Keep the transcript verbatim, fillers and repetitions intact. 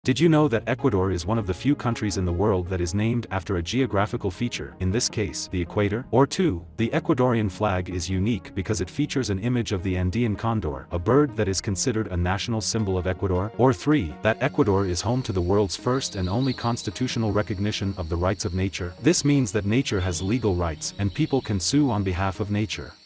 Did you know that Ecuador is one of the few countries in the world that is named after a geographical feature, in this case, the equator? Or two, the Ecuadorian flag is unique because it features an image of the Andean condor, a bird that is considered a national symbol of Ecuador? Or three, that Ecuador is home to the world's first and only constitutional recognition of the rights of nature? This means that nature has legal rights, and people can sue on behalf of nature.